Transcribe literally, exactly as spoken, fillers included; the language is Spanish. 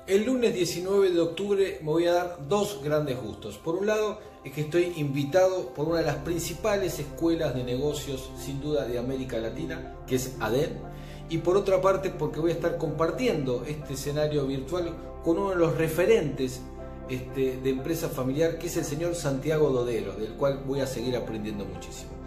El lunes diecinueve de octubre me voy a dar dos grandes gustos. Por un lado es que estoy invitado por una de las principales escuelas de negocios, sin duda, de América Latina, que es ADEN. Y por otra parte porque voy a estar compartiendo este escenario virtual con uno de los referentes este, de empresa familiar, que es el señor Santiago Dodelo, del cual voy a seguir aprendiendo muchísimo.